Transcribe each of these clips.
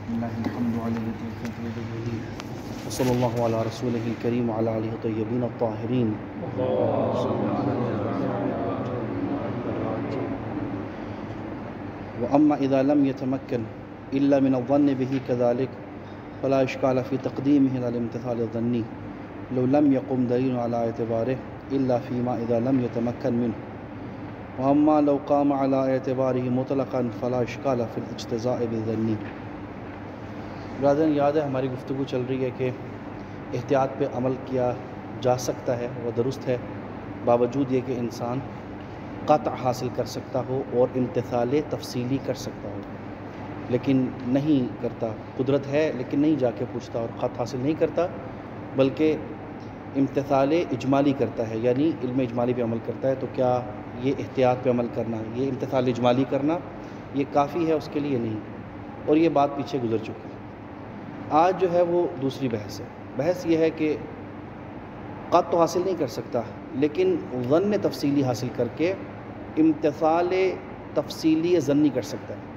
الحمد وصلی اللہ علی رسولہ الکریم وعلی آلہ الطیبین الطاہرین. وأما إذا لم يتمكن إلا من الظن به كذلك فلا إشكال في تقديمه إلى الامتثال الظني لو لم يقم دليل على اعتباره إلا فيما إذا لم يتمكن منه. وأما لو قام على اعتباره مطلقا فلا إشكال في الاجتزاء بالظني. برادران، یاد ہے ہماری گفتگو چل رہی ہے کہ احتیاط پہ عمل کیا جا سکتا ہے وہ درست ہے، باوجود یہ کہ انسان قطع حاصل کر سکتا ہو اور امتثال تفصیلی کر سکتا ہو، لیکن نہیں کرتا. قدرت ہے لیکن نہیں جا کے پوچھتا اور قطع حاصل نہیں کرتا، بلکہ امتثال اجمالی کرتا ہے، یعنی علم اجمالی پہ عمل کرتا ہے. تو کیا یہ احتیاط پہ عمل کرنا، یہ امتثال اجمالی کرنا یہ کافی ہے اس کے لیے؟ نہیں. اور یہ بات پیچھے گزر چکی ہے. آج جو ہے وہ دوسری بحث ہے. بحث یہ ہے کہ قطع تو حاصل نہیں کر سکتا لیکن ظن تفصیلی حاصل کر کے امتثال تفصیلی ظنی کر سکتا ہے.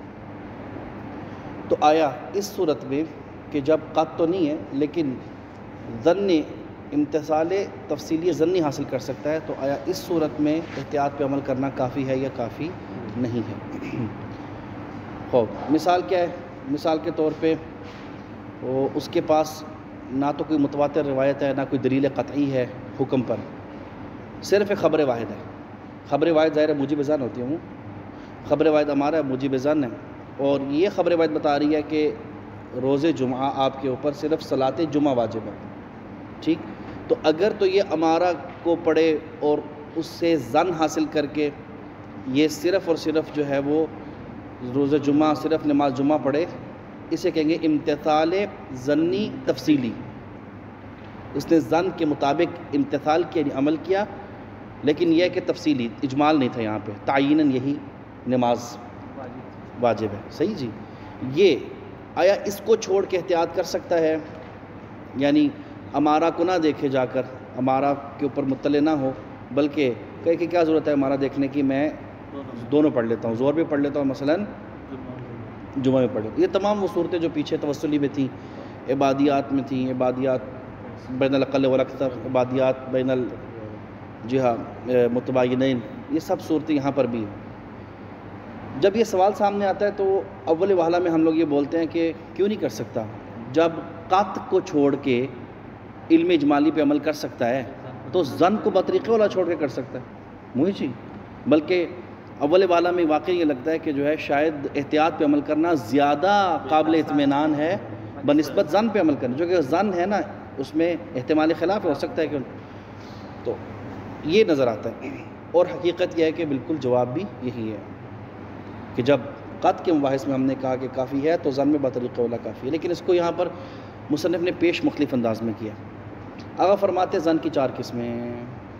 تو آیا اس صورت میں کہ جب قطع تو نہیں ہے لیکن ظن امتثال تفصیلی ظنی حاصل کر سکتا ہے، تو آیا اس صورت میں احتیاط پہ عمل کرنا کافی ہے یا کافی نہیں ہے؟ خوب مثال کیا ہے؟ مثال کے طور پہ اس کے پاس نہ تو کوئی متواتر روایت ہے، نہ کوئی دلیل قطعی ہے حکم پر، صرف ایک خبر واحد ہے. خبر واحد ظاہر ہے موجب ظن ہوتی ہے، خبر واحد ہمارا موجب ظن ہے، اور یہ خبر واحد بتا رہی ہے کہ روز جمعہ آپ کے اوپر صرف صلاۃ جمعہ واجب ہے. ٹھیک، تو اگر تو یہ امارہ کو پڑھے اور اس سے ظن حاصل کر کے یہ صرف اور صرف جو ہے وہ روز جمعہ صرف نماز جمعہ پڑھے، اسے کہیں گے امتثال ظنی تفصیلی. اس نے ظن کے مطابق امتثال کیا، یعنی عمل کیا، لیکن یہ کہ تفصیلی اجمال نہیں تھا یہاں پہ، تعیناً یہی نماز واجب ہے. صحیح جی. یہ آیا اس کو چھوڑ کے احتیاط کر سکتا ہے؟ یعنی امارہ کو نہ دیکھے جا کر، امارہ کے اوپر مطلع نہ ہو، بلکہ کہے کہ کیا ضرورت ہے امارہ دیکھنے کی، میں دونوں پڑھ لیتا ہوں، زہر بھی پڑھ لیتا ہوں، مثلاً جمعہ میں پڑھ لیتا ہوں. یہ تمام وہ صورتیں جو پیچھے توسلی میں تھیں، عبادیات میں تھیں، عبادیات بین الاقل والاکثر، عبادیات بین متباینین، یہ سب صورتیں یہاں پر بھی ہیں. جب یہ سوال سامنے آتا ہے تو اول وہلہ میں ہم لوگ یہ بولتے ہیں کہ کیوں نہیں کر سکتا؟ جب قطع کو چھوڑ کے علم اجمالی پہ عمل کر سکتا ہے تو ظن کو بطریقے والا چھوڑ کے کر سکتا ہے. محیط جی، بلکہ اول والا میں واقعی یہ لگتا ہے کہ جو ہے شاید احتیاط پہ عمل کرنا زیادہ قابل اطمینان ہے بنسبت ظن پہ عمل کرنا، جو کہ ظن ہے نا اس میں احتمال خلاف ہو سکتا ہے کہ، تو یہ نظر آتا ہے. اور حقیقت یہ ہے کہ بالکل جواب بھی یہی ہے کہ جب قطع کے مباحث میں ہم نے کہا کہ کافی ہے تو ظن میں بطریقہ اولا کافی ہے، لیکن اس کو یہاں پر مصنف نے پیش مختلف انداز میں کیا. آغا فرماتے ظن کی 4 قسمیں.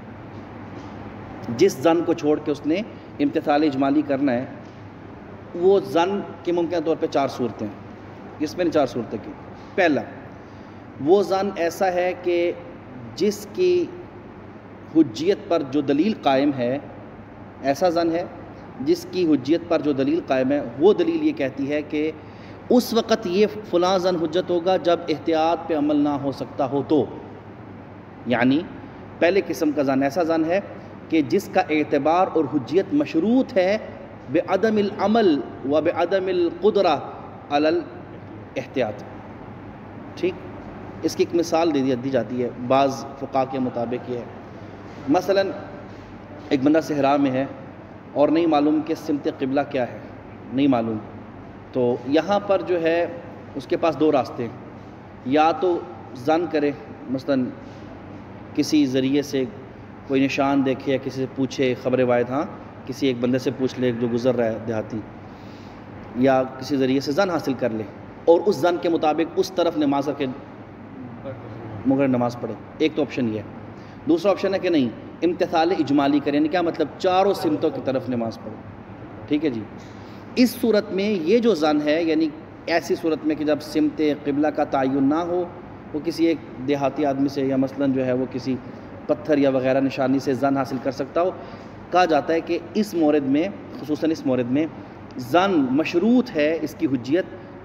جس ظن کو چھوڑ کے اس نے امتثال اجمالی کرنا ہے، وہ ظن کے ممکنہ طور پہ 4 صورتیں، اس میں نے 4 صورتیں کی. پہلا، وہ ظن ایسا ہے کہ جس کی حجیت پر جو دلیل قائم ہے، ایسا ظن ہے جس کی حجیت پر جو دلیل قائم ہے، وہ دلیل یہ کہتی ہے کہ اس وقت یہ فلاں ظن حجت ہوگا جب احتیاط پہ عمل نہ ہو سکتا ہو تو. یعنی پہلے قسم کا ظن ایسا ظن ہے کہ جس کا اعتبار اور حجیت مشروط ہے بعدم العمل و بعدم القدرہ علی الاحتیاط. ٹھیک، اس کی ایک مثال دی جاتی ہے بعض فقہاء کے مطابق. یہ ہے مثلا ایک بندہ صحرا میں ہے اور نہیں معلوم کہ سمت قبلہ کیا ہے، نہیں معلوم، تو یہاں پر جو ہے اس کے پاس 2 راستے ہیں. یا تو ظن کرے، مثلا کسی ذریعے سے کوئی نشان دیکھے یا کسی سے پوچھے، خبر واحد، ہاں کسی ایک بندے سے پوچھ لے جو گزر رہا ہے دیہاتی، یا کسی ذریعے سے ظن حاصل کر لے اور اس ظن کے مطابق اس طرف نماز رکھے، مگر نماز پڑھے. ایک تو آپشن یہ ہے. دوسرا آپشن ہے کہ نہیں، امتثال اجمالی کریں، یعنی کیا مطلب 4 سمتوں کی طرف نماز پڑھے. ٹھیک ہے جی. اس صورت میں یہ جو ظن ہے، یعنی ایسی صورت میں کہ جب سمت قبلہ کا تعین نہ ہو، وہ کسی ایک دیہاتی آدمی سے یا مثلا جو ہے وہ کسی پتھر یا وغیرہ نشانی سے ظن حاصل کر سکتا ہو، کہا جاتا ہے کہ اس مورد میں، خصوصاً اس مورد میں ظن مشروط ہے اس کی حجیت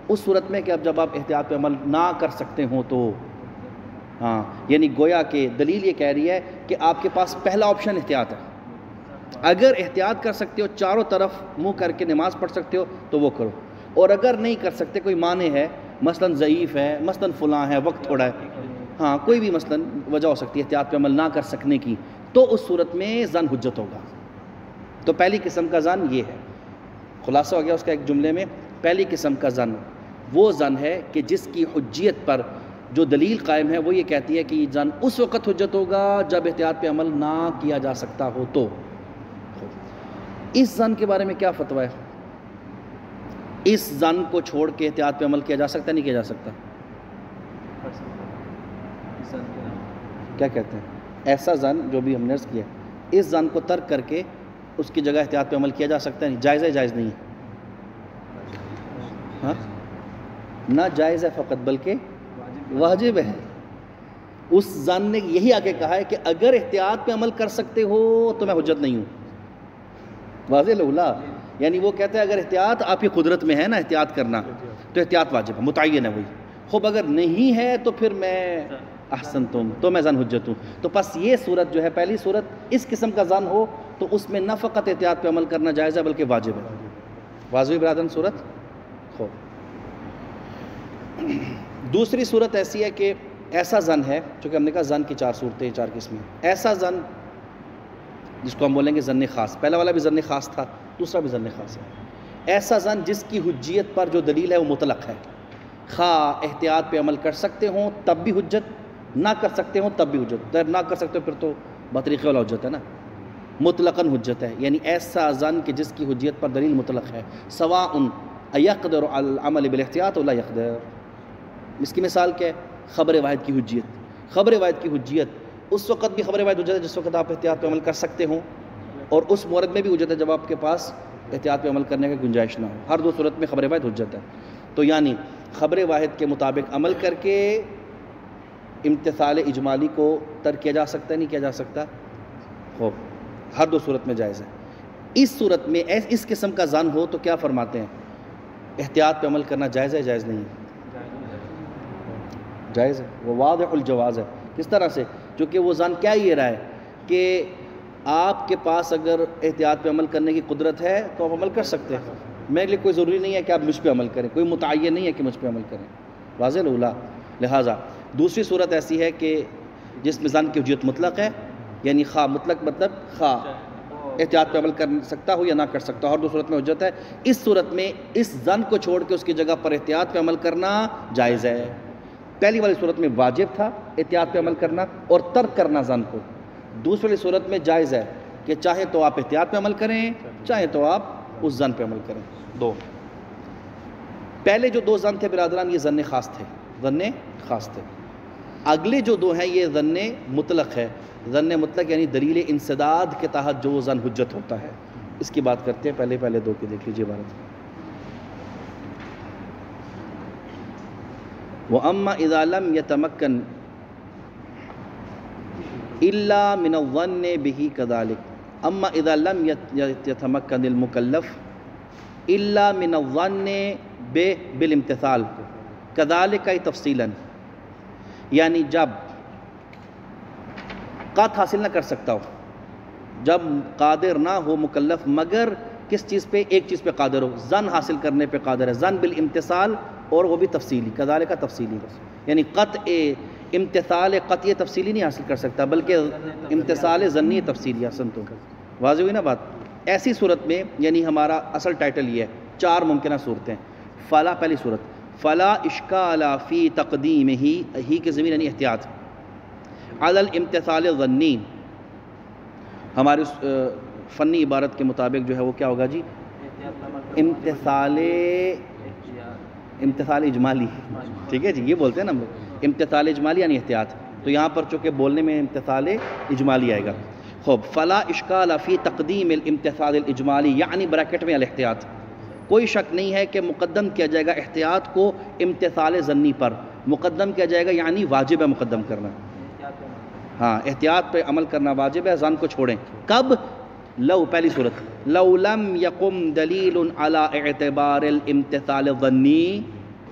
اس صورت میں کہ اب جب آپ احتیاط پہ عمل نہ کر سکتے ہوں تو ہاں، یعنی گویا کہ دلیل یہ کہہ رہی ہے کہ آپ کے پاس پہلا آپشن احتیاط ہے. اگر احتیاط کر سکتے ہو، چاروں طرف منہ کر کے نماز پڑھ سکتے ہو تو وہ کرو، اور اگر نہیں کر سکتے، کوئی معنی ہے، مثلاً ضعیف ہے، مثلاً فلاں ہے، وقت تھوڑا ہے، ہاں کوئی بھی مثلاً وجہ ہو سکتی ہے احتیاط پہ عمل نہ کر سکنے کی، تو اس صورت میں ظن حجت ہوگا. تو پہلی قسم کا ظن یہ ہے. خلاصہ ہو گیا اس کا ایک جملے میں. پہلی قسم کا ظن وہ ظن ہے کہ جس کی حجیت پر جو دلیل قائم ہے وہ یہ کہتی ہے کہ یہ ظن اس وقت حجت ہوگا جب احتیاط پہ عمل نہ کیا جا سکتا ہو. تو اس ظن کے بارے میں کیا فتویٰ ہے؟ اس ظن کو چھوڑ کے احتیاط پہ عمل کیا جا سکتا ہے نہیں کیا جا سکتا؟ کیا کہتے ہیں؟ ایسا ظن جو بھی ہم نے عرض کیا، اس ظن کو ترک کر کے اس کی جگہ احتیاط پہ عمل کیا جا سکتا ہے نہیں؟ جائز ہے جائز نہیں ہے؟ ہاں، نہ جائز ہے فقط بلکہ واجب ہے. اس ظن نے یہی آگے کہا ہے کہ اگر احتیاط پہ عمل کر سکتے ہو تو میں حجت نہیں ہوں. واضح لولا، یعنی وہ کہتے ہیں اگر احتیاط آپ کی قدرت میں ہے نا احتیاط کرنا تو احتیاط واجب ہے، متعین ہے وہی. خوب اگر نہیں ہے تو پھر میں احسنتم، تو میں ظن حجت ہوں. تو پس یہ صورت جو ہے، پہلی صورت اس قسم کا ظن ہو تو اس میں نہ فقط احتیاط پہ عمل کرنا جائز ہے بلکہ واجب ہے. واضح برادران صورت. خوب، دوسری صورت ایسی ہے کہ ایسا ظن ہے، چونکہ ہم نے کہا ظن کی چار صورتیں، چار قسمیں. ایسا ظن جس کو ہم بولیں گے ظن خاص، پہلا والا بھی ظن خاص تھا، دوسرا بھی ظن خاص ہے. ایسا ظن جس کی حجیت پر جو دلیل ہے وہ مطلق ہے، خواہ احتیاط پہ عمل کر سکتے ہوں تب بھی حجت، نہ کر سکتے ہوں تب بھی حجت. نہ کر سکتے ہو پھر تو بطریقے والا حجت ہے نا، مطلقاً حجت ہے. یعنی ایسا ظن کہ جس کی حجیت پر دلیل مطلق ہے، سواء یقدر علی العمل بالاحتیاط ولا یقدر. اس کی مثال کیا ہے؟ خبر واحد کی حجیت. خبر واحد کی حجیت اس وقت بھی خبر واحد حجت ہے جس وقت آپ احتیاط پہ عمل کر سکتے ہوں، اور اس مورد میں بھی حجت ہے جب آپ کے پاس احتیاط پہ عمل کرنے کی گنجائش نہ ہو. ہر دو صورت میں خبر واحد حجت ہے. تو یعنی خبر واحد کے مطابق عمل کر کے امتثال اجمالی کو ترک کیا جا سکتا ہے نہیں کیا جا سکتا؟ ہو، ہر دو صورت میں جائز ہے. اس صورت میں اس قسم کا ظن ہو تو کیا فرماتے ہیں؟ احتیاط پہ عمل کرنا جائز ہے جائز نہیں ہے؟ جائز ہے، وہ واضح الجواز ہے. کس طرح سے؟ چونکہ وہ ظن کیا یہ رہا ہے کہ آپ کے پاس اگر احتیاط پہ عمل کرنے کی قدرت ہے تو آپ عمل کر سکتے ہیں، میرے لیے کوئی ضروری نہیں ہے کہ آپ مجھ پہ عمل کریں، کوئی متعین نہیں ہے کہ مجھ پہ عمل کریں. واضح لولا. لہٰذا دوسری صورت ایسی ہے کہ جس میں ظن کی حجیت مطلق ہے، یعنی خواہ مطلق مطلب خواہ احتیاط پہ عمل کر سکتا ہو یا نہ کر سکتا ہو، ہر دو صورت میں حجت ہے. اس صورت میں اس ظن کو چھوڑ کے اس کی جگہ پر احتیاط پہ عمل کرنا جائز ہے. پہلی والی صورت میں واجب تھا احتیاط پہ عمل کرنا اور ترک کرنا ظن کو. دوسری والی صورت میں جائز ہے کہ چاہے تو آپ احتیاط پہ عمل کریں، چاہے تو آپ اس ظن پہ عمل کریں. دو پہلے جو دو ظن تھے برادران، یہ ظن خاص تھے، ظن خاص تھے. اگلے جو دو ہیں یہ ظن مطلق ہے. ظن مطلق یعنی دلیل انسداد کے تحت جو ظن حجت ہوتا ہے. اس کی بات کرتے ہیں. پہلے دو کی دیکھ لیجیے عبارت. وَأَمَّا إِذَا لَمْ يَتَمَكَّنْ إِلَّا مِنَ الظَّنِّ بِهِ كَذَلِكَ. أَمَّا إِذَا لَمْ يَتَمَكَّنِ الْمُكَلَّفُ إِلَّا مِنَ الظَّنِّ بِالْامْتِثَالِ كَذَلِكَ تَفْصِيلًا. یعنی جب قطع حاصل نہ کر سکتا ہو، جب قادر نہ ہو مکلف مگر کس چیز پہ؟ ایک چیز پہ قادر ہو، ظن حاصل کرنے پہ قادر ہے. ظن بالامتثال اور وہ بھی تفصیلی، کذالک تفصیلی. یعنی قطع امتثال قطعی تفصیلی نہیں حاصل کر سکتا بلکہ امتثال ظنی تفصیلی. حسن تو واضح ہوئی نا بات. ایسی صورت میں یعنی ہمارا اصل ٹائٹل یہ ہے، چار ممکنہ صورتیں. فلا، پہلی صورت، فلا اشکال فی تقدیمہ، ہی کے ضمیر یعنی احتیاط، علی الامتثال الظنی. ہماری فنی عبارت کے مطابق جو ہے وہ کیا ہوگا جی؟ امتثال اجمالی. ٹھیک ہے جی، یہ بولتے ہیں نا ہم لوگ امتثال اجمالی یعنی احتیاط. تو یہاں پر چونکہ بولنے میں امتثال اجمالی آئے گا. خوب، فلا اشکال فی تقدیم الامتثال الاجمالی یعنی بریکٹ میں الاحتیاط. کوئی شک نہیں ہے کہ مقدم کیا جائے گا احتیاط کو امتثال ظنی پر. مقدم کیا جائے گا یعنی واجب ہے مقدم کرنا. ہاں، احتیاط پہ عمل کرنا واجب ہے، ظن کو چھوڑیں. کب؟ لو، پہلی صورت، لو لم یقم دلیل علی اعتبار الامتثال الظنی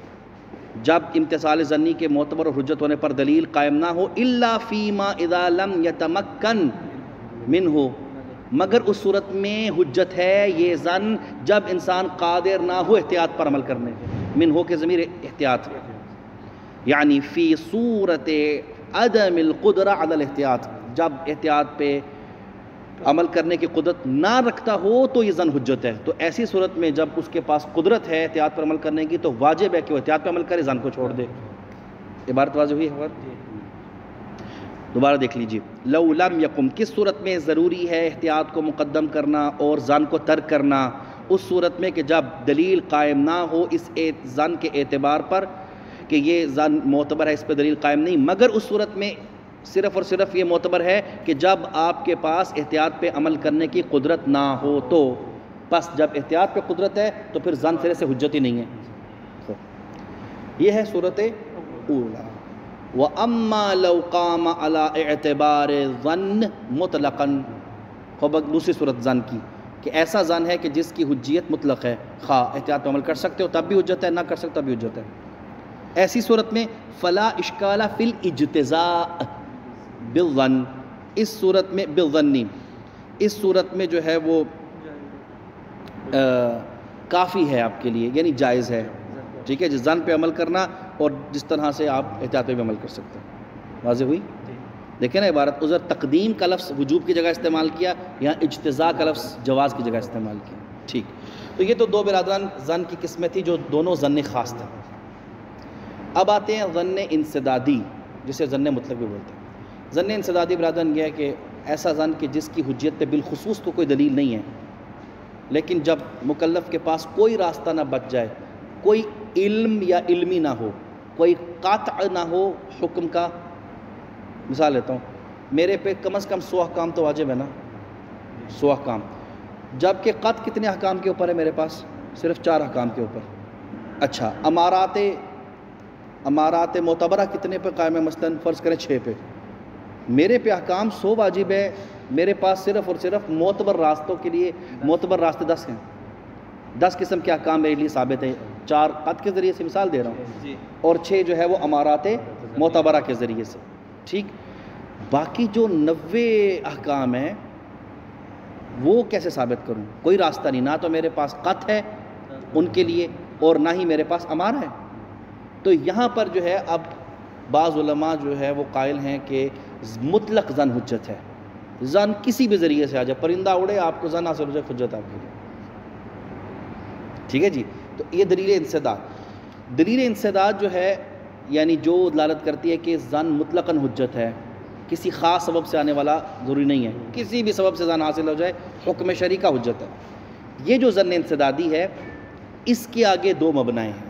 جب امتثال ظنی کے معتبر اور حجت ہونے پر دلیل قائم نہ ہو الا فیما اذا لم یتمکن منہ، مگر اس صورت میں حجت ہے یہ ظن جب انسان قادر نہ ہو احتیاط پر عمل کرنے، منہ کے ضمیر احتیاط، یعنی فی صورت عدم القدرہ علی الاحتیاط، جب احتیاط پہ عمل کرنے کی قدرت نہ رکھتا ہو تو یہ ظن حجت ہے۔ تو ایسی صورت میں جب اس کے پاس قدرت ہے احتیاط پر عمل کرنے کی تو واجب ہے کہ وہ احتیاط پر عمل کرے، ظن کو چھوڑ دے۔ عبارت واضح ہوئی ہے؟ دوبارہ دیکھ لیجیے، لو لم یقم، کس صورت میں ضروری ہے احتیاط کو مقدم کرنا اور ظن کو ترک کرنا؟ اس صورت میں کہ جب دلیل قائم نہ ہو اس ظن کے اعتبار پر کہ یہ ظن معتبر ہے، اس پہ دلیل قائم نہیں، مگر اس صورت میں صرف اور صرف یہ معتبر ہے کہ جب آپ کے پاس احتیاط پہ عمل کرنے کی قدرت نہ ہو تو، بس جب احتیاط پہ قدرت ہے تو پھر ظن سرے سے حجت ہی نہیں ہے۔ یہ ہے صورت اولا۔ وَأَمَّا لَوْ قَامَ عَلَىٰ اعْتِبَارِ ظَنِّ مُطْلَقًا، خوب دوسری صورت ظن کی کہ ایسا ظن ہے کہ جس کی حجیت مطلق ہے، خواہ احتیاط پہ عمل کر سکتے ہو تب بھی حجت ہے، نہ کر سکتے تب بھی حجت ہے، ایسی صورت میں فلا اشکال فی الاجتزاء بالظن، اس صورت میں بالظنی، اس صورت میں جو ہے وہ کافی ہے آپ کے لیے، یعنی جائز ہے، ٹھیک ہے، جس ظن پہ عمل کرنا اور جس طرح سے آپ احتیاط پہ بھی عمل کر سکتے ہیں۔ واضح ہوئی؟ دیکھیں نا عبارت، ادھر تقدیم کا لفظ وجوب کی جگہ استعمال کیا، یہاں اجتزاء کا لفظ جواز کی جگہ استعمال کیا، ٹھیک۔ تو یہ تو دو برادران ظن کی قسمیں تھی جو دونوں ظن خاص تھے۔ اب آتے ہیں ظن انسدادی، جسے ظن مطلق بھی بولتے ہیں۔ ظن انسدادی برادران یہ ہے کہ ایسا ظن کہ جس کی حجیت پہ بالخصوص تو کوئی دلیل نہیں ہے، لیکن جب مکلف کے پاس کوئی راستہ نہ بچ جائے، کوئی علم یا علمی نہ ہو، کوئی قاطع نہ ہو حکم کا، مثال لیتا ہوں، میرے پہ کم از کم 100 احکام تو واجب ہے نا، 100 احکام، جبکہ قطع کتنے احکام کے اوپر ہے میرے پاس؟ صرف 4 احکام کے اوپر۔ اچھا، امارات معتبرہ کتنے پہ قائم ہے؟ مثلاً فرض کریں 6 پہ، میرے پہ احکام 100 واجب ہے، میرے پاس صرف اور صرف معتبر راستوں کے لیے معتبر راستے 10 ہیں، 10 قسم کے احکام میرے لیے ثابت ہیں، 4 قطع کے ذریعے سے مثال دے رہا ہوں، اور 6 جو ہے وہ امارات معتبرہ کے ذریعے سے، ٹھیک۔ باقی جو 90 احکام ہیں وہ کیسے ثابت کروں؟ کوئی راستہ نہیں، نہ تو میرے پاس قطع ہے ان کے لیے اور نہ ہی میرے پاس امارہ ہے۔ تو یہاں پر جو ہے اب بعض علماء جو ہے وہ قائل ہیں کہ مطلق ظن حجت ہے، ظن کسی بھی ذریعے سے آ جائے، پرندہ اڑے آپ کو ظن حاصل ہو جائے، حجت آپ کے لیے، ٹھیک ہے جی۔ تو یہ دلیل انسداد، دلیل انسداد جو ہے یعنی جو دلالت کرتی ہے کہ ظن مطلقاً حجت ہے، کسی خاص سبب سے آنے والا ضروری نہیں ہے، کسی بھی سبب سے ظن حاصل ہو جائے حکم شرعی کا حجت ہے۔ یہ جو ظن انسدادی ہے اس کے آگے 2 مبنائیں ہیں۔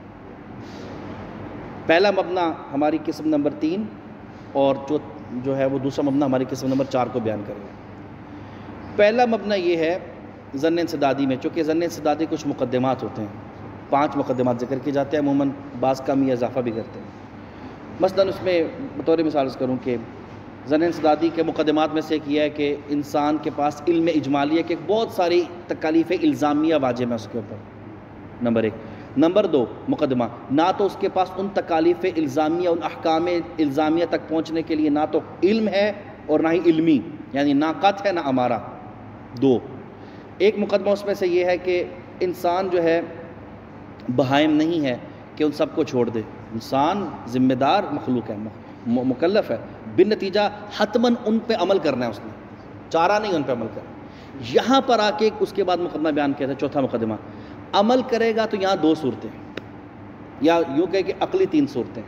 پہلا مبنی ہماری قسم نمبر 3 اور جو ہے وہ دوسرا مبنی ہماری قسم نمبر 4 کو بیان کرے گا۔ پہلا مبنی یہ ہے ظن انسدادی میں، چونکہ ظن انسدادی کچھ مقدمات ہوتے ہیں، 5 مقدمات ذکر کیے جاتے ہیں، عموماً بعض کم یا اضافہ بھی کرتے ہیں۔ مثلاً اس میں بطور مثال کروں کہ ظن انسدادی کے مقدمات میں سے ایک یہ ہے کہ انسان کے پاس علم اجمالی ہے کہ بہت ساری تکالیف الزامیہ واجب ہیں اس کے اوپر، نمبر 1۔ نمبر 2 مقدمہ، نہ تو اس کے پاس ان تکالیف الزامیہ، ان احکام الزامیہ تک پہنچنے کے لیے نہ تو علم ہے اور نہ ہی علمی، یعنی نہ قطع ہے نہ امارہ، 2۔ ایک مقدمہ اس میں سے یہ ہے کہ انسان جو ہے بہائم نہیں ہے کہ ان سب کو چھوڑ دے، انسان ذمہ دار مخلوق ہے، مکلف ہے، بن نتیجہ حتماً ان پہ عمل کرنا ہے، اس نے چارہ نہیں ان پہ عمل کرنا۔ یہاں پر آ کے اس کے بعد مقدمہ بیان کیا تھا، چوتھا مقدمہ، عمل کرے گا تو یہاں 2 صورتیں، یا یوں کہ عقلی 3 صورتیں۔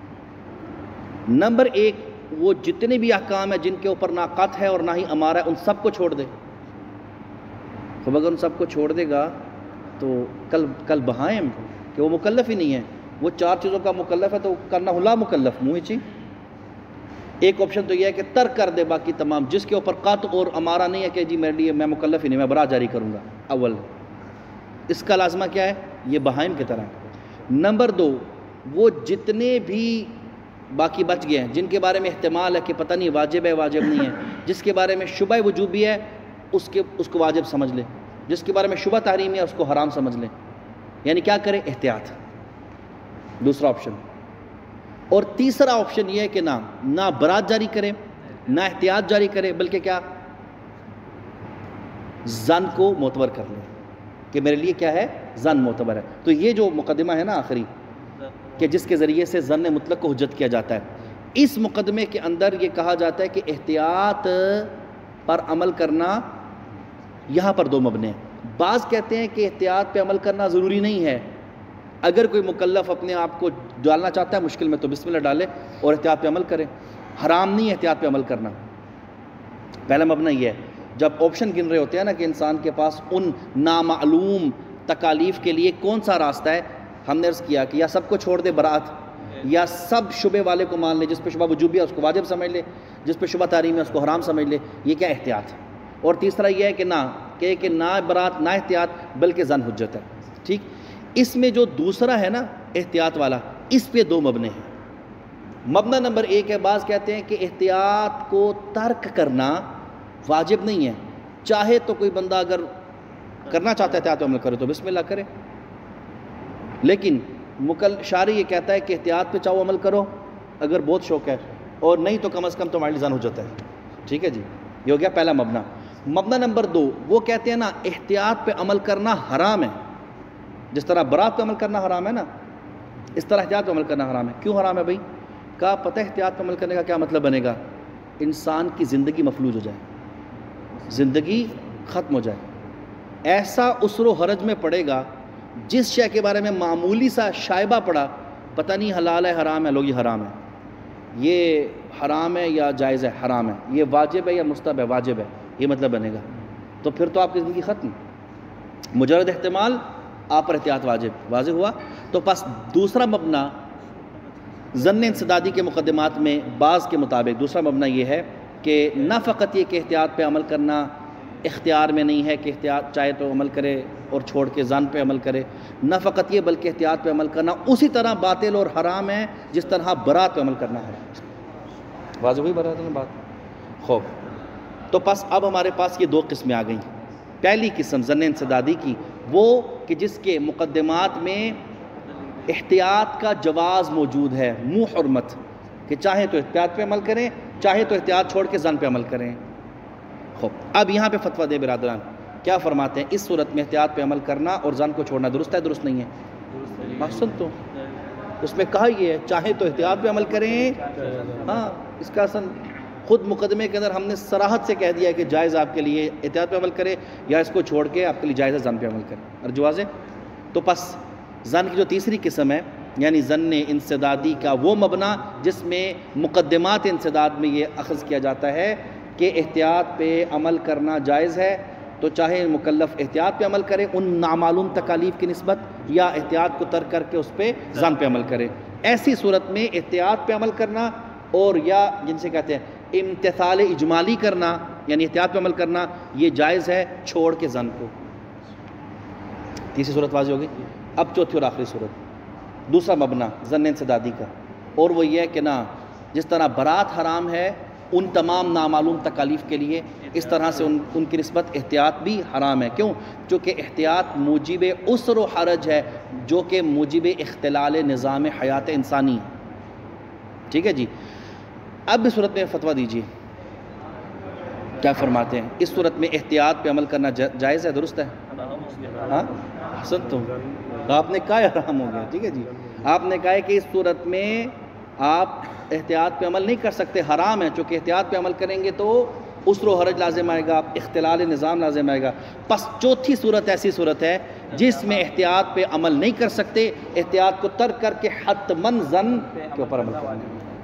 نمبر 1، وہ جتنے بھی احکام ہیں جن کے اوپر نہ قطع ہے اور نہ ہی امارہ ہے، ان سب کو چھوڑ دے۔ تو اگر ان سب کو چھوڑ دے گا تو کل بہائم کہ وہ مکلف ہی نہیں ہے، وہ 4 چیزوں کا مکلف ہے تو کرنا لا مکلف منہ چی۔ ایک آپشن تو یہ ہے کہ ترک کر دے باقی تمام، جس کے اوپر قطع اور امارہ نہیں ہے کہ جی میرے لیے میں مکلف ہی نہیں، میں برات جاری کروں گا، اول اس کا لازمہ کیا ہے؟ یہ بہائم کی طرح۔ نمبر 2، وہ جتنے بھی باقی بچ گئے ہیں جن کے بارے میں احتمال ہے کہ پتہ نہیں واجب ہے واجب نہیں ہے، جس کے بارے میں شبہ وجوبی ہے اس کو واجب سمجھ لے، جس کے بارے میں شبہ تحریمی ہے اس کو حرام سمجھ لے، یعنی کیا کرے؟ احتیاط۔ دوسرا آپشن. اور تیسرا آپشن یہ ہے کہ نہ برات جاری کرے نہ احتیاط جاری کرے، بلکہ کیا، ظن کو معتبر کر لے کہ میرے لیے کیا ہے، ظن معتبر ہے. تو یہ جو مقدمہ ہے نا آخری، کہ جس کے ذریعے سے ظن مطلق کو حجت کیا جاتا ہے، اس مقدمے کے اندر یہ کہا جاتا ہے کہ احتیاط پر عمل کرنا یہاں پر دو مبنے ہیں. بعض کہتے ہیں کہ احتیاط پہ عمل کرنا ضروری نہیں ہے، اگر کوئی مکلف اپنے آپ کو ڈالنا چاہتا ہے مشکل میں تو بسم اللہ ڈالے اور احتیاط پہ عمل کرے، حرام نہیں ہے احتیاط پہ عمل کرنا. پہلا مبنی یہ ہے. جب آپشن گن رہے ہوتے ہیں نا کہ انسان کے پاس ان نامعلوم تکالیف کے لیے کون سا راستہ ہے، ہم نے عرض کیا کہ یا سب کو چھوڑ دے برات، یا سب شبہ والے کو مان لے، جس پہ شبہ وجوبی ہے اس کو واجب سمجھ لے، جس پہ شبہ تحریم ہے اس کو حرام سمجھ لے. یہ کیا احتیاط. اور تیسرا یہ ہے کہ نہ برات نہ احتیاط بلکہ ظن حجت ہے. ٹھیک. اس میں جو دوسرا ہے نا احتیاط والا، اس پہ دو مبنے ہیں. مبنی نمبر ایک ہے، بعض کہتے ہیں کہ احتیاط کو ترک کرنا واجب نہیں ہے، چاہے تو کوئی بندہ اگر کرنا چاہتا ہے احتیاط پہ عمل کرے تو بسم اللہ کرے، لیکن شارع یہ کہتا ہے کہ احتیاط پہ چاہو عمل کرو اگر بہت شوق ہے، اور نہیں تو کم از کم تمہاری ظن حجت ہے. ٹھیک ہے جی. یہ ہو گیا پہلا مبنی. مبنی نمبر دو، وہ کہتے ہیں نا احتیاط پہ عمل کرنا حرام ہے، جس طرح برات پہ عمل کرنا حرام ہے نا، اس طرح احتیاط پہ عمل کرنا حرام ہے. کیوں حرام ہے بھائی؟ کہا پتہ ہے احتیاط پہ عمل کرنے کا کیا مطلب بنے گا؟ انسان کی زندگی مفلوج ہو جائے، زندگی ختم ہو جائے. ایسا اسر و حرج میں پڑے گا، جس شے کے بارے میں معمولی سا شائبہ پڑا، پتہ نہیں حلال ہے حرام ہے، لوگ یہ حرام ہے، یہ حرام ہے یا جائز ہے، حرام ہے، یہ واجب ہے یا مستحب ہے، واجب ہے، یہ مطلب بنے گا. تو پھر تو آپ کی زندگی ختم. مجرد احتمال آپ پر احتیاط واضح ہوا. تو پس دوسرا مبنی ظن انسدادی کے مقدمات میں بعض کے مطابق دوسرا مبنی یہ ہے کہ نہ فقط یہ کہ احتیاط پہ عمل کرنا اختیار میں نہیں ہے کہ احتیاط چاہے تو عمل کرے اور چھوڑ کے ظن پہ عمل کرے، نہ فقط یہ بلکہ احتیاط پہ عمل کرنا اسی طرح باطل اور حرام ہے جس طرح برات پہ عمل کرنا ہے. واضح ہوئی برات میں بات؟ خوب. تو پس اب ہمارے پاس یہ دو قسمیں آ گئیں. پہلی قسم ظن انسدادی کی، وہ کہ جس کے مقدمات میں احتیاط کا جواز موجود ہے، منہ حرمت، کہ چاہے تو احتیاط پہ عمل کریں، چاہے تو احتیاط چھوڑ کے ظن پہ عمل کریں. خوب. اب یہاں پہ فتویٰ دے برادران، کیا فرماتے ہیں؟ اس صورت میں احتیاط پہ عمل کرنا اور ظن کو چھوڑنا درست ہے درست نہیں ہے؟ محسن. تو اس میں کہا یہ ہے چاہے تو احتیاط پہ عمل کریں. ہاں، اس کا اصل خود مقدمے کے اندر ہم نے صراحت سے کہہ دیا ہے کہ جائز آپ کے لیے احتیاط پہ عمل کرے یا اس کو چھوڑ کے آپ کے لیے جائز ہے ظن پہ عمل کرے. اور جواز ہے. تو پس ظن کی جو تیسری قسم ہے، یعنی ظن انسدادی کا وہ مبنی جس میں مقدمات انسداد میں یہ اخذ کیا جاتا ہے کہ احتیاط پہ عمل کرنا جائز ہے، تو چاہے مکلف احتیاط پہ عمل کرے ان نامعلوم تکالیف کی نسبت، یا احتیاط کو ترک کر کے اس پہ ظن پہ عمل کرے. ایسی صورت میں احتیاط پہ عمل کرنا اور یا جن سے کہتے ہیں امتثال اجمالی کرنا، یعنی احتیاط پہ عمل کرنا، یہ جائز ہے چھوڑ کے ظن کو. تیسری صورت واضح ہوگی. اب چوتھی اور آخری صورت، دوسرا مبنی ظن انسدادی کا، اور وہ یہ ہے کہ نہ جس طرح برات حرام ہے ان تمام نامعلوم تکالیف کے لیے، اس طرح سے ان کی نسبت احتیاط بھی حرام ہے. کیوں؟ چونکہ احتیاط موجب اسر و حرج ہے، جو کہ موجب اختلال نظام حیات انسانی. ٹھیک ہے جی. اب اس صورت میں فتویٰ دیجیے، کیا فرماتے ہیں؟ اس صورت میں احتیاط پہ عمل کرنا جائز ہے درست ہے؟ ہاں حسن. تم آپ نے کہا حرام ہو گیا. ٹھیک ہے جی. آپ نے کہا کہ اس صورت میں آپ احتیاط پہ عمل نہیں کر سکتے، حرام ہے، چونکہ احتیاط پہ عمل کریں گے تو اسر و حرج لازم آئے گا، اختلال نظام لازم آئے گا. پس چوتھی صورت ایسی صورت ہے جس میں احتیاط پہ عمل نہیں کر سکتے، احتیاط کو ترک کر کے حتماً ظن کے اوپر عمل کرنا.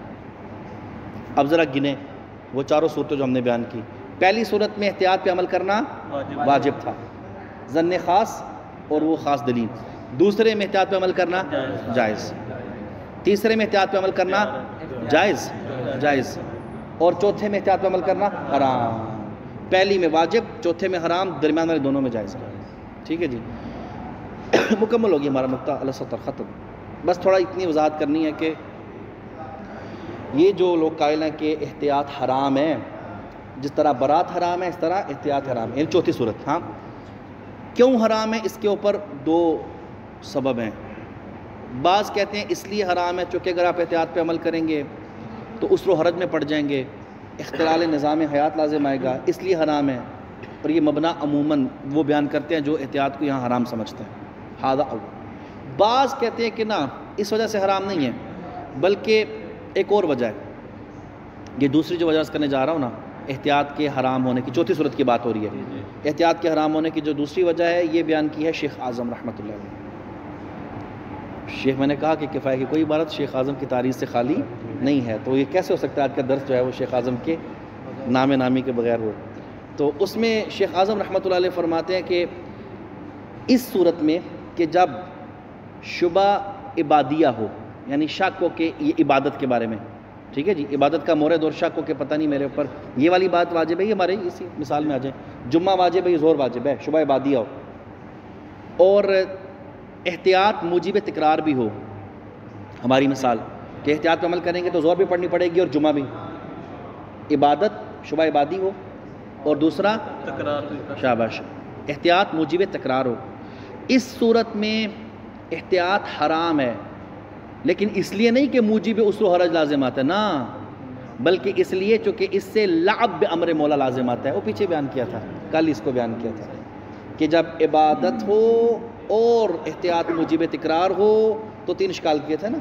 اب ذرا گنے وہ چاروں صورتیں جو ہم نے بیان کی. پہلی صورت میں احتیاط پہ عمل کرنا واجب تھا، ظن خاص اور وہ خاص دلیل. دوسرے میں احتیاط پہ عمل کرنا جائز. تیسرے میں احتیاط پہ عمل کرنا جائز. اور چوتھے میں احتیاط پہ عمل کرنا حرام. پہلی میں واجب، چوتھے میں حرام، درمیان والے دونوں میں جائز. ٹھیک ہے جی. مکمل ہوگی ہمارا نقطہ علی السطر ختم. بس تھوڑا اتنی وضاحت کرنی ہے کہ یہ جو لوگ قائل ہیں کہ احتیاط حرام ہے، جس طرح برات حرام ہے اس طرح احتیاط حرام ہے، یعنی چوتھی صورت. ہاں کیوں حرام ہے؟ اس کے اوپر دو سبب ہیں. بعض کہتے ہیں اس لیے حرام ہے چونکہ اگر آپ احتیاط پہ عمل کریں گے تو اسر و حرج میں پڑ جائیں گے، اختلال نظام حیات لازم آئے گا، اس لیے حرام ہے۔ پر یہ مبنا عموماً وہ بیان کرتے ہیں جو احتیاط کو یہاں حرام سمجھتے ہیں۔ ھذا اول۔ بعض کہتے ہیں کہ نہ، اس وجہ سے حرام نہیں ہے، بلکہ ایک اور وجہ ہے۔ یہ دوسری جو وجہ کرنے جا رہا ہوں نا، احتیاط کے حرام ہونے کی، چوتھی صورت کی بات ہو رہی ہے، احتیاط کے حرام ہونے کی جو دوسری وجہ ہے یہ بیان کی ہے شیخ اعظم رحمۃ اللہ علیہ۔ شیخ، میں نے کہا کہ کفایہ کی کوئی عبارت شیخ اعظم کی تعریف سے خالی نہیں ہے، تو یہ کیسے ہو سکتا ہے آج کا درس جو ہے وہ شیخ اعظم کے نام نامی کے بغیر ہو؟ تو اس میں شیخ اعظم رحمۃ اللہ علیہ فرماتے ہیں کہ اس صورت میں کہ جب شبہ عبادیہ ہو، یعنی شک ہو کہ یہ عبادت کے بارے میں، ٹھیک ہے جی، عبادت کا مورد اور شک ہو کہ پتہ نہیں میرے اوپر یہ والی بات واجب ہے، یہ ہمارے اسی مثال میں آ جائیں، جمعہ واجب ہے، یہ ظہر واجب ہے، شبہ عبادیہ ہو، اور احتیاط موجب تکرار بھی ہو، ہماری مثال کہ احتیاط پہ عمل کریں گے تو ظہر بھی پڑھنی پڑے گی اور جمعہ بھی، عبادت شبہ عبادی ہو، اور دوسرا شاباش احتیاط موجب تکرار ہو۔ اس صورت میں احتیاط حرام ہے، لیکن اس لیے نہیں کہ موجب اسر و حرج لازم آتا ہے، نا، بلکہ اس لیے چونکہ اس سے لعب بامر مولا لازم آتا ہے۔ وہ پیچھے بیان کیا تھا، کل اس کو بیان کیا تھا کہ جب عبادت ہو اور احتیاط موجب تکرار ہو تو تین اشکال کیے تھے نا،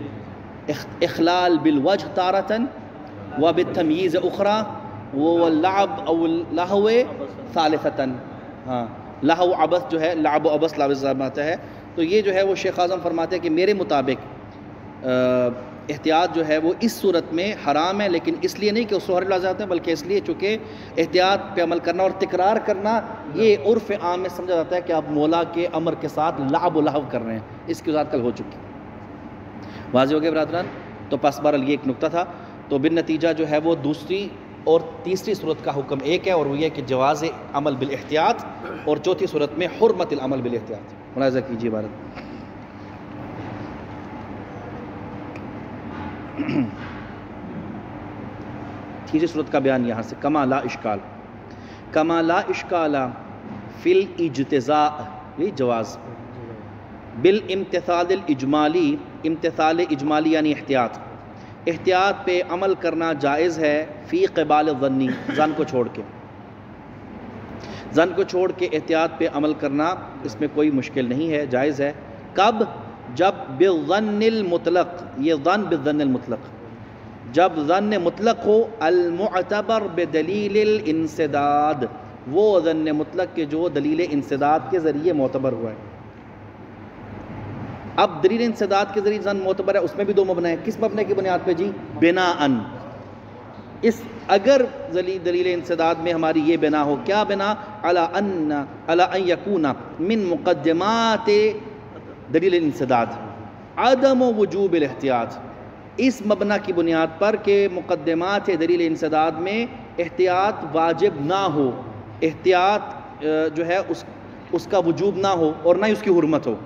اخلال بالوجہ تارتن وبالتمییز اخرى واللعب او اللہو ثالثتاً، ہاں، لہو عبث جو ہے، لعب و عبث لفظ آتا ہے، تو یہ جو ہے وہ شیخ اعظم فرماتے ہیں کہ میرے مطابق احتیاط جو ہے وہ اس صورت میں حرام ہے، لیکن اس لیے نہیں کہ اس سہر لازم آتے ہیں، بلکہ اس لیے چونکہ احتیاط پہ عمل کرنا اور تکرار کرنا یہ عرف عام میں سمجھا جاتا ہے کہ آپ مولا کے امر کے ساتھ لعب و لہو کر رہے ہیں، اس کی وضاحت کل ہو چکی۔ واضح ہو گیا برادران؟ تو پس بہرحال یہ ایک نقطہ تھا، تو بالنتیجہ جو ہے وہ دوسری اور تیسری صورت کا حکم ایک ہے، اور وہ یہ کہ جواز عمل بالاحتیاط، اور چوتھی صورت میں حرمت العمل بالاحتیاط۔ ملاحظہ کیجیے عبارت۔ تیسری صورت کا بیان یہاں سے، کما لا اشکال، کما لا اشکال فی الاجتزاء، یہ جواز، بالامتثال الاجمالی، امتثال اجمالی یعنی احتیاط، احتیاط پہ عمل کرنا جائز ہے، فی قبال الظنی، ظن کو چھوڑ کے، ظن کو چھوڑ کے احتیاط پہ عمل کرنا اس میں کوئی مشکل نہیں ہے، جائز ہے۔ کب؟ جب بالظن المطلق، یہ ظن بالظن المطلق، جب ظن مطلق ہو، المعتبر بدلیل الانسداد، وہ ظن مطلق کے جو دلیل انسداد کے ذریعے معتبر ہوا ہے۔ اب دلیل انسداد کے ذریعے ظن معتبر ہے، اس میں بھی دو مبنی ہیں، کس مبنی کی بنیاد پہ جی؟ بناءً، اس اگر دلیل انسداد میں ہماری یہ بنا ہو، کیا بنا؟ علی ان یکون من مقدمات دلیل انسداد عدم وجوب الاحتیاط، اس مبنا کی بنیاد پر کہ مقدمات دلیل انسداد میں احتیاط واجب نہ ہو، احتیاط جو ہے اس کا وجوب نہ ہو اور نہ ہی اس کی حرمت ہو۔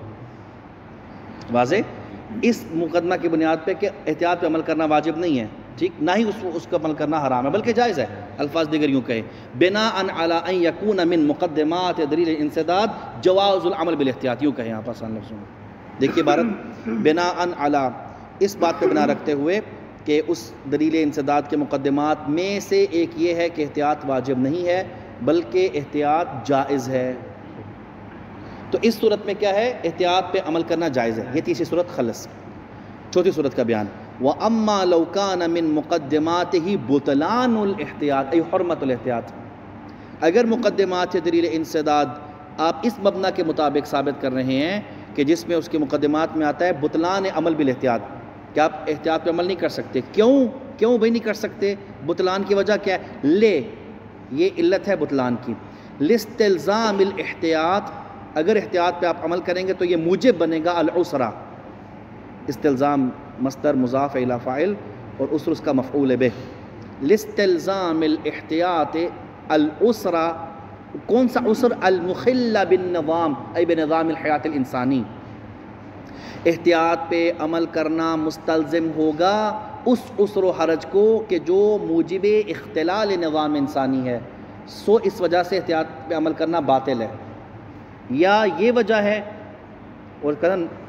واضح؟ اس مقدمہ کی بنیاد پہ کہ احتیاط پہ عمل کرنا واجب نہیں ہے، ٹھیک، نہ ہی اس کا عمل کرنا حرام ہے بلکہ جائز ہے، الفاظ دیگر یوں کہے، بناءً علی ان یکون من مقدمات دلیل الانسداد جواز العمل بالاحتیاط، یوں کہیں آپ آسان لفظوں میں، دیکھیے عبارت، بناءً علی، اس بات پہ بنا رکھتے ہوئے کہ اس دلیل انسداد کے مقدمات میں سے ایک یہ ہے کہ احتیاط واجب نہیں ہے بلکہ احتیاط جائز ہے، تو اس صورت میں کیا ہے؟ احتیاط پہ عمل کرنا جائز ہے۔ یہ تیسری صورت خلص۔ چوتھی صورت کا بیان، وَأَمَّا لَوْ كَانَ مِن مُقَدِّمَاتِهِ بُطْلَانُ الْاحْتِياط، ای حرمت الاحتیاط، اگر مقدمات دلیل انسداد آپ اس مبنا کے مطابق ثابت کر رہے ہیں کہ جس میں اس کے مقدمات میں آتا ہے بطلان عمل بالاحتیاط، کہ آپ احتیاط پہ عمل نہیں کر سکتے، کیوں بھائی نہیں کر سکتے؟ بطلان کی وجہ کیا ہے؟ یہ علت ہے بطلان کی، لاستلزام الاحتیاط، اگر احتیاط پہ آپ عمل کریں گے تو یہ موجب بنے گا العسرہ، استلزام مصدر مضاف الی فاعل اور عسر اس کا مفعول بہ، لاستلزام الاحتیاط العسرہ، کون سا عسر؟ المخل بالنظام، ای بنظام الحیات الانسانی، احتیاط پہ عمل کرنا مستلزم ہوگا اس عسر و حرج کو کہ جو موجب اختلال نظام انسانی ہے، سو اس وجہ سے احتیاط پہ عمل کرنا باطل ہے، یا یہ وجہ ہے، اور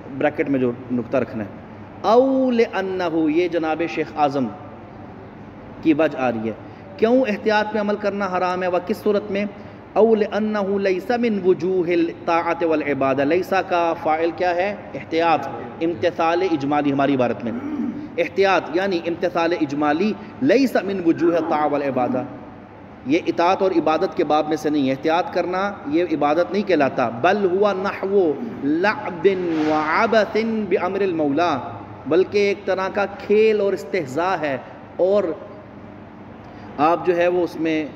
بریکٹ میں جو نقطہ رکھنا ہے، او لأنہ، یہ جناب شیخ اعظم کی وجہ آ رہی ہے کیوں احتیاط پہ عمل کرنا حرام ہے، وہ کس صورت میں؟ او لأنہ لیس من وجوہ الطاعت والعبادہ، لیسا کا فاعل کیا ہے؟ احتیاط، امتثال اجمالی ہماری عبارت میں، احتیاط یعنی امتثال اجمالی، لیس من وجوہ الطاعت والعبادہ، یہ اطاعت اور عبادت کے باب میں سے نہیں ہے، احتیاط کرنا یہ عبادت نہیں کہلاتا، بل ہوا نحو لعب وعبث بامر المولا، بلکہ ایک طرح کا کھیل اور استہزاء ہے، اور آپ جو ہے وہ اس میں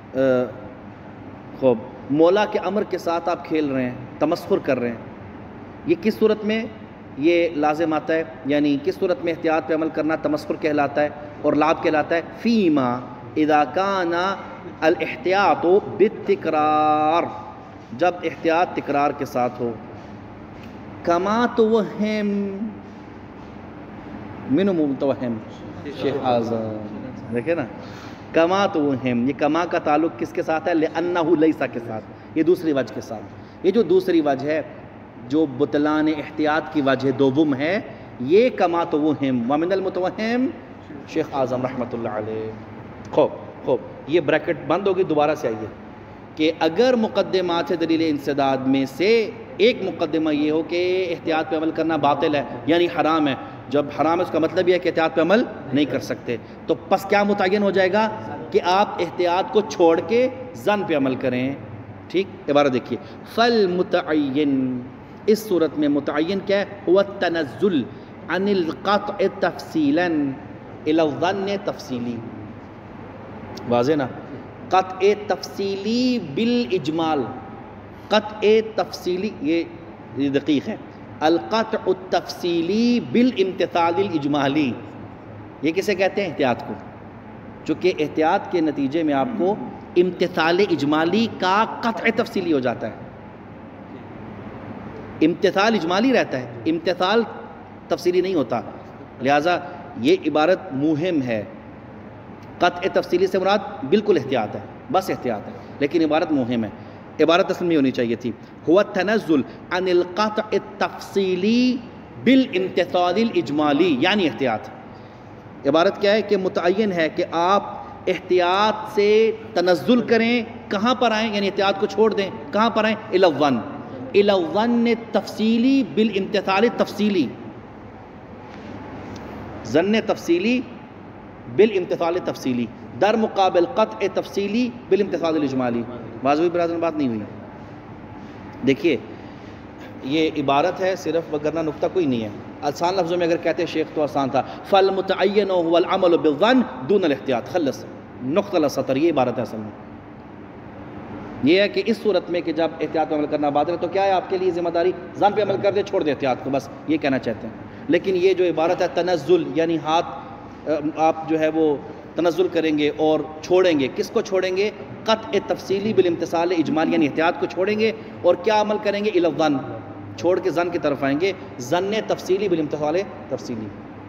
خوب مولا کے امر کے ساتھ آپ کھیل رہے ہیں، تمسخر کر رہے ہیں۔ یہ کس صورت میں یہ لازم آتا ہے، یعنی کس صورت میں احتیاط پہ عمل کرنا تمسخر کہلاتا ہے اور لعب کہلاتا ہے؟ فیما اذا کان الاحتیاط بالتکرار، جب احتیاط تکرار کے ساتھ ہو، کما توہم، منو متوہم؟ شیخ اعظم، دیکھیں نا، کما توہم، یہ کما کا تعلق کس کے ساتھ ہے؟ لأنہ لیسا کے ساتھ، یہ دوسری وجہ کے ساتھ، یہ جو دوسری وجہ ہے جو بطلان احتیاط کی وجہ دوم ہے، یہ کما توہم، ومن المتوہم شیخ اعظم رحمۃ اللہ علیہ۔ خوب یہ بریکٹ بند ہوگی، دوبارہ سے آئیے کہ اگر مقدمات دلیل انسداد میں سے ایک مقدمہ یہ ہو کہ احتیاط پہ عمل کرنا باطل ہے یعنی حرام ہے، جب حرام ہے اس کا مطلب یہ ہے کہ احتیاط پہ عمل نہیں کر سکتے، تو پس کیا متعین ہو جائے گا کہ آپ احتیاط کو چھوڑ کے ظن پہ عمل کریں۔ ٹھیک، عبارت دیکھیے، فالمتعین، اس صورت میں متعین کیا ہے؟ هو التنزل عن القطع تفصیلا الى الظن تفصیلی، واضح نا، قطع تفصیلی بالاجمال، قطع تفصیلی یہ دقیق ہے، القطع التفصیلی بالامتثال الاجمالی، یہ کسے کہتے ہیں؟ احتیاط کو، چونکہ احتیاط کے نتیجے میں آپ کو امتثال اجمالی کا قطع تفصیلی ہو جاتا ہے، امتثال اجمالی رہتا ہے، امتثال تفصیلی نہیں ہوتا، لہٰذا یہ عبارت مہم ہے۔ قطع تفصیلی سے مراد بالکل احتیاط ہے، بس احتیاط ہے، لیکن عبارت مہم ہے، عبارت اصل میں ہونی چاہیے تھی هو التنزل عن القطع التفصیلی بالامتثال الاجمالی، یعنی احتیاط۔ عبارت کیا ہے کہ متعین ہے کہ آپ احتیاط سے تنزل کریں، کہاں پر آئیں؟ یعنی احتیاط کو چھوڑ دیں، کہاں پر آئیں؟ الى الظن، الى الظن التفصیلی بالامتثال التفصیلی، ظن تفصیلی بالامتثال تفصیلی، در مقابل قطع تفصیلی بالامتثال الاجمالی۔ واضح برادران بات نہیں ہوئی؟ دیکھیے یہ عبارت ہے صرف، وگرنہ نقطہ کوئی نہیں ہے، آسان لفظوں میں اگر کہتے شیخ تو آسان تھا، فالمتعین هو العمل بالظن دون الاحتیاط، خلص، نقطہ السطر، یہ عبارت ہے اصل میں۔ یہ ہے کہ اس صورت میں کہ جب احتیاط پہ عمل کرنا باطل ہے تو کیا ہے آپ کے لیے ذمہ داری؟ ظن پہ عمل کر دے، چھوڑ دے احتیاط کو، بس یہ کہنا چاہتے ہیں۔ لیکن یہ جو عبارت ہے تنزل، یعنی ہاتھ آپ جو ہے وہ تنزل کریں گے اور چھوڑیں گے، کس کو چھوڑیں گے؟ قطع تفصیلی بالامتثال اجمالی، یعنی احتیاط کو چھوڑیں گے اور کیا عمل کریں گے؟ الی الظن، چھوڑ کے ظن کی طرف آئیں گے، ظن تفصیلی بالامتثال تفصیلی۔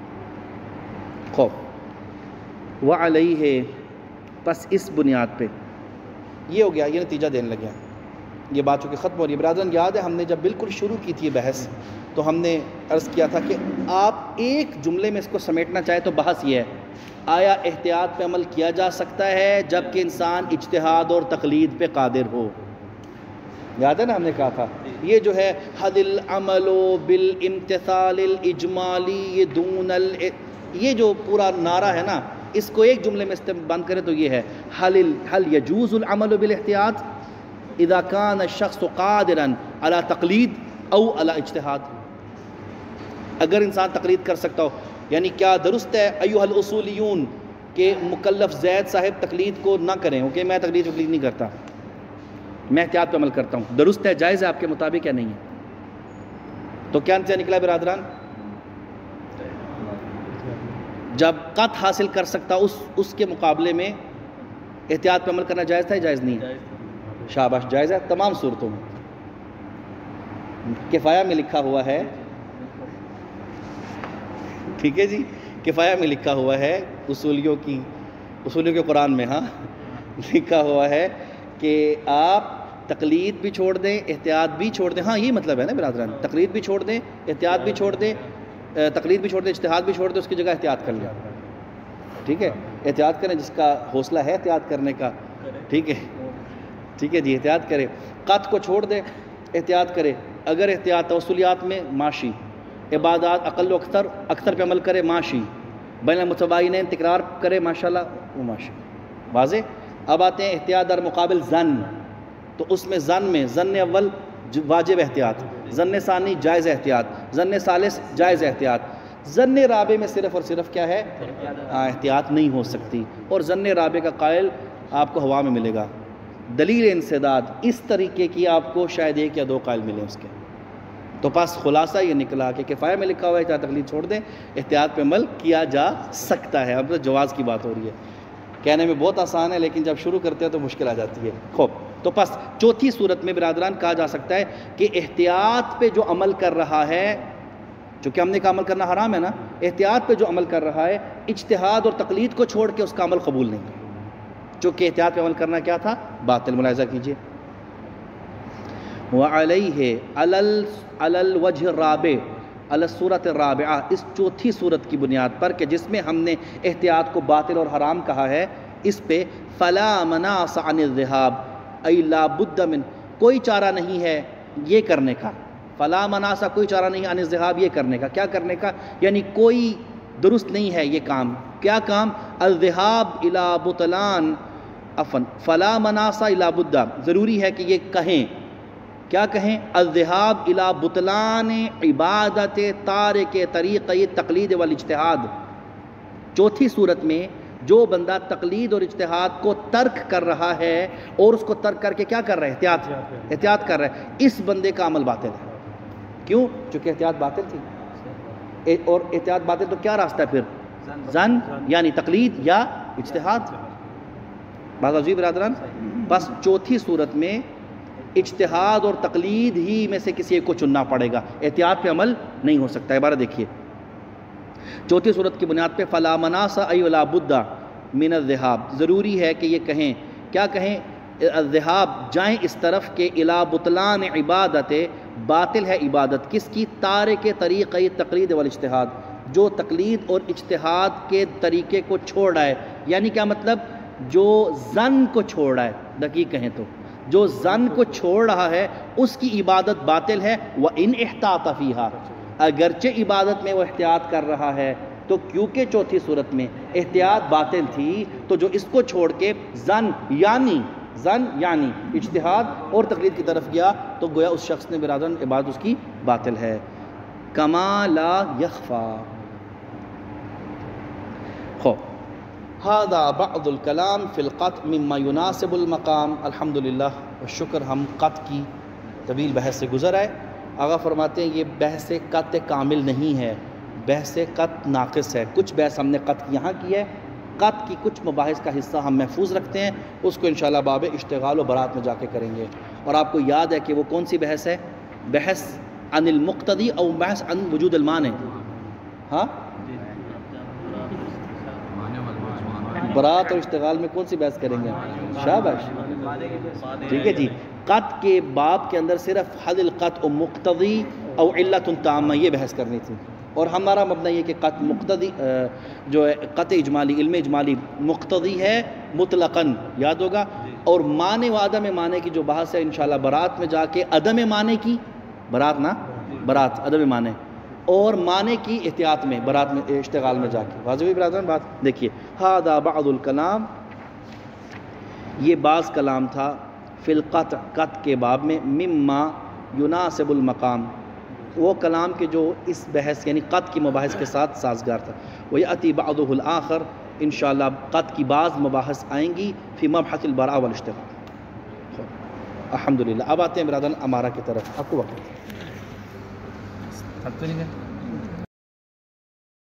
خوب وعلیہ، پس اس بنیاد پہ یہ ہو گیا، یہ نتیجہ دینے لگا، یہ بات چونکہ ختم ہو رہی ہے۔ برادران یاد ہے ہم نے جب بالکل شروع کی تھی بحث تو ہم نے عرض کیا تھا کہ آپ ایک جملے میں اس کو سمیٹنا چاہے تو بحث یہ ہے، آیا احتیاط پہ عمل کیا جا سکتا ہے جب کہ انسان اجتہاد اور تقلید پہ قادر ہو؟ یاد ہے نا ہم نے کہا تھا یہ جو ہے حد العمل بالامتثال الاجمالی یہ دون یہ جو پورا نعرہ ہے نا، اس کو ایک جملے میں بند کرے تو یہ ہے، حل یجوز العمل بالاحتیاط اذا كان الشخص قادرا على تقلید او على اجتہاد، اگر انسان تقلید کر سکتا ہو، یعنی کیا درست ہے ایھا الاصولیون کہ مکلف زید صاحب تقلید کو نہ کریں، کہ میں تقلید نہیں کرتا، میں احتیاط پہ عمل کرتا ہوں، درست ہے، جائز ہے آپ کے مطابق یا نہیں ہے؟ تو کیا نتیجہ نکلا برادران؟ جب قط حاصل کر سکتا اس کے مقابلے میں احتیاط پہ عمل کرنا جائز تھا یا جائز نہیں ہے؟ شاباش، جائز ہے تمام صورتوں میں۔ کفایہ میں لکھا ہوا ہے، ٹھیک ہے جی، کفایہ میں لکھا ہوا ہے، اصولیوں کے قرآن میں، ہاں لکھا ہوا ہے کہ آپ تقلید بھی چھوڑ دیں، احتیاط بھی چھوڑ دیں. ہاں یہی مطلب ہے نا برادران، تقلید بھی چھوڑ دیں، احتیاط بھی چھوڑ دیں، تقلید بھی چھوڑ دیں، اجتہاد بھی چھوڑ دیں، اس کی جگہ احتیاط کر لیں. ٹھیک ہے، احتیاط کریں جس کا حوصلہ ہے احتیاط کرنے کا. ٹھیک ہے، ٹھیک ہے جی، احتیاط کرے. قط کو چھوڑ دے، احتیاط کرے. اگر احتیاط توسلیات میں ماشی، عبادات اقل و اکثر پہ عمل کرے ماشی، بین المتباینین تکرار کرے ماشاءاللہ وہ ماشی. واضح. اب آتے ہیں احتیاط در مقابل ظن. تو اس میں ظن اول واجب احتیاط، ظن ثانی جائز احتیاط، ظن ثالث جائز احتیاط. ظن رابع میں صرف اور صرف کیا ہے؟ احتیاط نہیں ہو سکتی. اور ظن رابع کا قائل آپ کو ہوا میں ملے گا. دلیل انسداد اس طریقے کی آپ کو شاید 1 یا 2 قائل ملیں اس کے. تو پس خلاصہ یہ نکلا کہ کفایہ میں لکھا ہوا ہے چاہے تقلید چھوڑ دیں، احتیاط پہ عمل کیا جا سکتا ہے. اب تو جواز کی بات ہو رہی ہے. کہنے میں بہت آسان ہے لیکن جب شروع کرتے ہیں تو مشکل آ جاتی ہے. خوب، تو پس چوتھی صورت میں برادران کہا جا سکتا ہے کہ احتیاط پہ جو عمل کر رہا ہے، چونکہ ہم نے کہا عمل کرنا حرام ہے نا، احتیاط پہ جو عمل کر رہا ہے اجتہاد اور تقلید کو چھوڑ کے اس کا عمل قبول نہیں ہے. چونکہ احتیاط پہ عمل کرنا کیا تھا؟ باطل. ملاحظہ کیجئے. وعلیہ علی الوجہ الرابع علی الصورت الرابعہ، اس چوتھی صورت کی بنیاد پر کہ جس میں ہم نے احتیاط کو باطل اور حرام کہا ہے، اس پہ فلا مناص عن الذهاب ای لا بد من، کوئی چارہ نہیں ہے یہ کرنے کا. فلا مناص، کوئی چارہ نہیں عن الذهاب، یہ کرنے کا. کیا کرنے کا؟ یعنی کوئی درست نہیں ہے یہ کام. کیا کام؟ الذهاب الی بطلان فلا مناص الا بد، ضروری ہے کہ یہ کہیں. کیا کہیں؟ الذهاب الی بطلان عبادت تارک طریق تقلید والاجتہاد. چوتھی صورت میں جو بندہ تقلید اور اجتہاد کو ترک کر رہا ہے اور اس کو ترک کر کے کیا کر رہا ہے؟ احتیاط کر رہا ہے، اس بندے کا عمل باطل ہے. کیوں؟ چونکہ احتیاط باطل تھی. اور احتیاط باطل تو کیا راستہ ہے پھر؟ ظن، یعنی تقلید یا اجتہاد. بات عجیب برادران. بس چوتھی صورت میں اجتہاد اور تقلید ہی میں سے کسی ایک کو چننا پڑے گا، احتیاط پہ عمل نہیں ہو سکتا. عبارت دیکھیے. چوتھی صورت کی بنیاد پہ فلا مناص ای ولا بد من الذهاب، ضروری ہے کہ یہ کہیں. کیا کہیں؟ الذهاب، جائیں اس طرف کہ الی بطلان عبادت، باطل ہے عبادت کس کی؟ تارک طریقہ تقلید والاجتہاد، جو تقلید اور اجتہاد کے طریقے کو چھوڑ رہا ہے. یعنی کیا مطلب؟ جو ظن کو چھوڑ رہا ہے. دقیق کہیں تو جو ظن کو چھوڑ رہا ہے اس کی عبادت باطل ہے. وَإِنْ احتاط فِيهَا، اگرچہ عبادت میں وہ احتیاط کر رہا ہے. تو کیونکہ چوتھی صورت میں احتیاط باطل تھی تو جو اس کو چھوڑ کے ظن یعنی اجتہاد اور تقلید کی طرف گیا تو گویا اس شخص نے برادران عبادت اس کی باطل ہے. کما لا یخفا. هذا بعض الکلام فی القطع مما يناسب المقام. الحمدللہ والشکر، ہم قطع کی طویل بحث سے گزر آئے. آغا فرماتے ہیں یہ بحث قطع کامل نہیں ہے، بحث قطع ناقص ہے. کچھ بحث ہم نے قطع یہاں کی ہے، قطع کی کچھ مباحث کا حصہ ہم محفوظ رکھتے ہیں، اس کو انشاءاللہ باب اشتغال و برات میں جا کے کریں گے. اور آپ کو یاد ہے کہ وہ کون سی بحث ہے؟ بحث عن المقتضی او بحث عن وجود المانع. ہاں، برات اور اشتغال میں کون سی بحث کریں گے؟ شاباش، ٹھیک ہے جی. قطع کے باب کے اندر صرف حد القطع مقتضی او علت تامہ یہ بحث کرنی تھی. اور ہمارا مبنی یہ کہ قطع مقتضی جو ہے قطع اجمالی، علم اجمالی مقتضی ہے مطلقاً، یاد ہوگا. اور معنی و عدم معنی کی جو بحث ہے انشاءاللہ برات میں جا کے، عدم معنی کی برات نا، برات عدم معنی، اور معنی کی احتیاط میں برات میں اشتغال میں جا کے. واضح ہوئی برادران بات؟ دیکھیے. ھذا بعض الکلام، یہ بعض کلام تھا فی القطع، قطع کے باب میں، مما یناسب المقام، وہ کلام کے جو اس بحث یعنی قطع کی مباحث کے ساتھ سازگار تھا. ویأتی بعضہ الآخر، انشاءاللہ قطع کی بعض مباحث آئیں گی فی مبحث البراء والاشتغال. الحمدللہ. اب آتے ہیں برادران امارہ کی طرف. آپ کو وقت